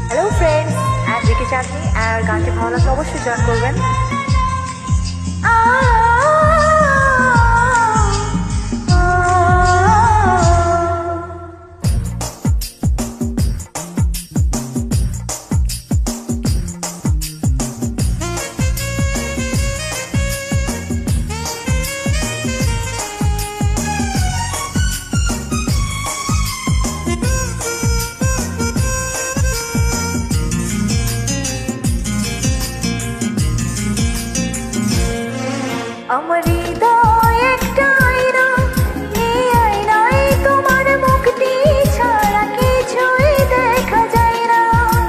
Hello friends, আমি GK Chandni. আর গানটি ভালো লাগলে অবশ্যই জয়েন করবেন। আমার হৃদয় একটা আয়না, এই আয়নায় তোমার মুখটি ছাড়া কিছুই দেখা যায় না।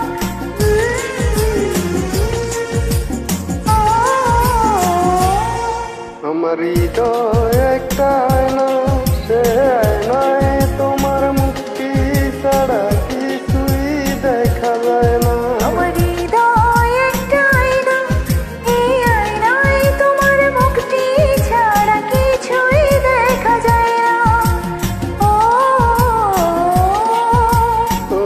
আমার হৃদয় একটা আয়না, সে আয়নায় তোমার মুক্তি ছাড়া কিছুই দেখা যায় না। আমার হৃদয় একটা আয়না, এই আয়নায় তোমার মুখটি ছাড়া কিছুই দেখা যায় না। ও ও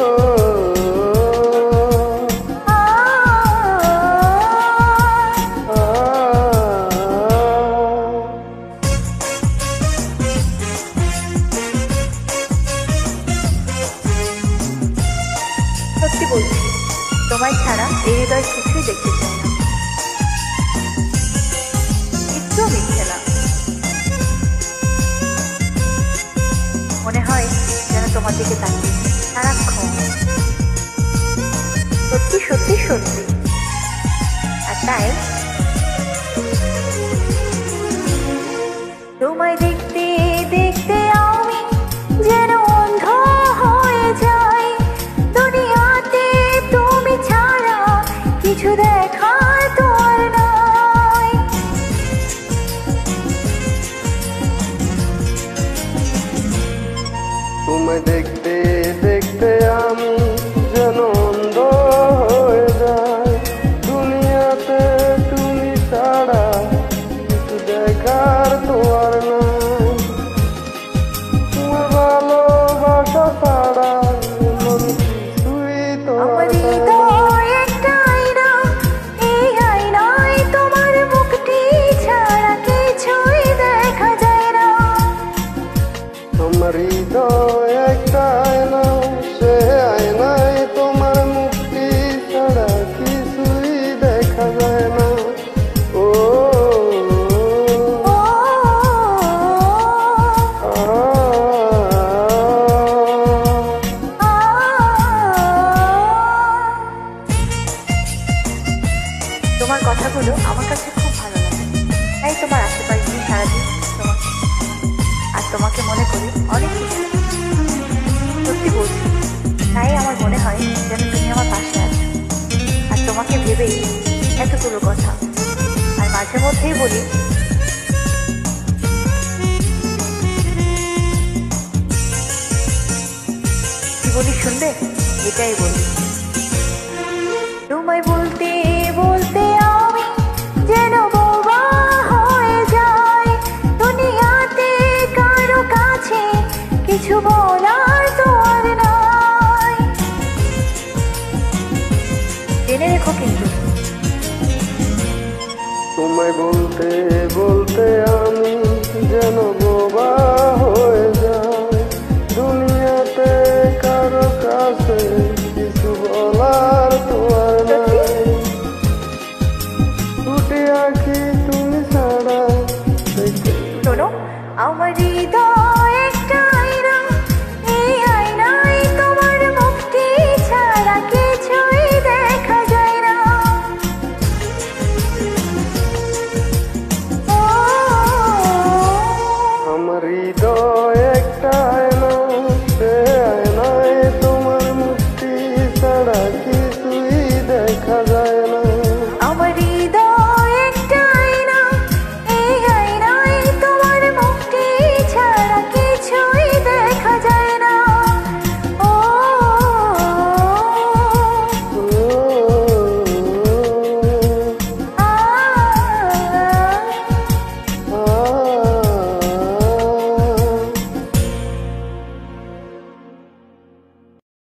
সত্যি বলছি, তোমায় ছাড়া এই হৃদয় কিছুই দেখতে চায় না, একটু মিথ্যে না। মনে হয় যেন তোমার দিকে তাকিয়ে সারাক্ষণ, সত্যি সত্যি সত্যি। আর তাই তোমায় দেখতে দেখতে আমি যেন অন্ধ হয়ে যাই। দুনিয়াতে তুমি ছাড়া কিছু দেখার তো আর নাই। তোমায় দেখতে দেখতে আমি যেন অন্ধ হয়ে যাই। দুনিয়াতে তুমি ছাড়া কিছু দেখার তো আর নাই। তোমার ভালোবাসা ছাড়া এমন কিছুই তো আমার আর নাই। হৃদয় একটা আয়না, এই আয়নায় তোমার মুখটি ছাড়া কিছুই দেখা যায় না। আমার হৃদয় একটা আয়না, সে আয়নায় তোমার মুক্তি ছাড়া কিছুই দেখা যায় না। ও ও তোমার কথাগুলো আমার কাছে খুব ভালো লাগে, তাই তোমার আশেপাশে সারাদিন তোমাকে আর তোমাকে মনে করি অনেক কিছু। সত্যি বলছি, তাই আমার মনে হয় যেন তুমি আমার পাশে আছো, আর তোমাকে ভেবেই এতগুলো কথা। আর মাঝে মধ্যেই বলি, কি বলি শুনবে? এটাই বলি, তোমায় বলতে বলতে আমি যেন বোবা হয়ে যাই। দুনিয়াতে কারো কাছে কিছু বলার তো আর নাই। জেনে রেখো কিন্তু, তোমায় বলতে বলতে আমি যেন বোবা হয়ে যাই। দুনিয়াতে কারো কাছে কিছু বলা